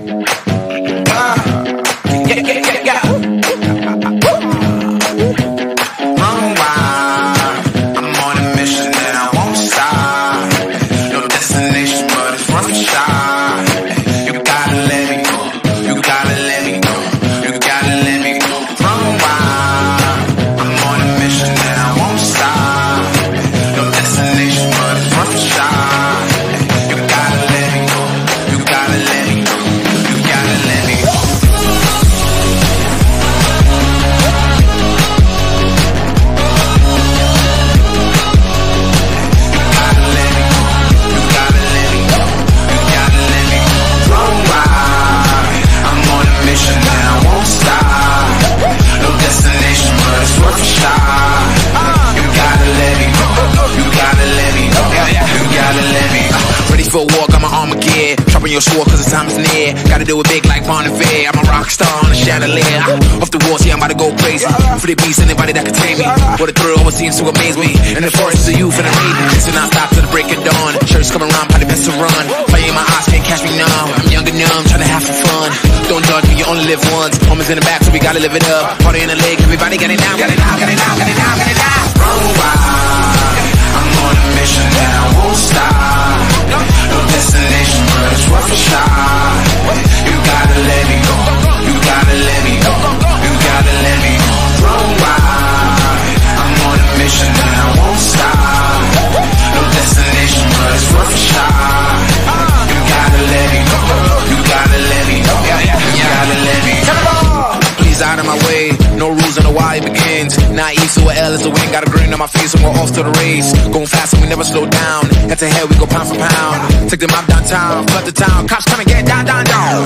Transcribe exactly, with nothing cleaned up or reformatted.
Yeah, yeah, yeah, yeah. Run wild. I'm on a mission and I won't stop. No destination, but it's run shot. You gotta let me go. You gotta let me go. You gotta let me go. Run wild. I'm on a mission and I won't stop. No destination, but it's run shot. You gotta let me go. You gotta let me go. You gotta let me go. For a walk, I'm an Armageddon. Dropping your sword cause the time is near. Gotta do it big like Bon Iver. I'm a rock star on a chandelier. Off the walls, yeah, I'm about to go crazy. For the beast, anybody that can tame me. What a thrill always seems to amaze me. In the forest of youth and the maiden. So not stop till the break of dawn. Shirts coming around, probably best to run. Fire in my eyes, can't catch me now. I'm young and numb, trying to have some fun. Don't judge me, you only live once. Homies in the back, so we gotta live it up. Party in the leg, everybody got it now, got it now, got it now, got it now, got it now. Run wild. I'm on a mission and I won't stop. No destination, but it's worth a shot. You gotta let me go. You gotta let me go. You gotta let me go. Run wild. I'm on a mission and I won't stop. No destination, but it's worth a shot. You gotta let me go. You gotta let me go. You gotta let me go. Please out of my way. No rules on the why it begins. Naive, so a L is a win. Got a grin on my face and we're off to the race. Going fast and we never slow down. Head to head, we go pound for pound. Take them out downtown, flood the town. Cops coming, get down, down, down.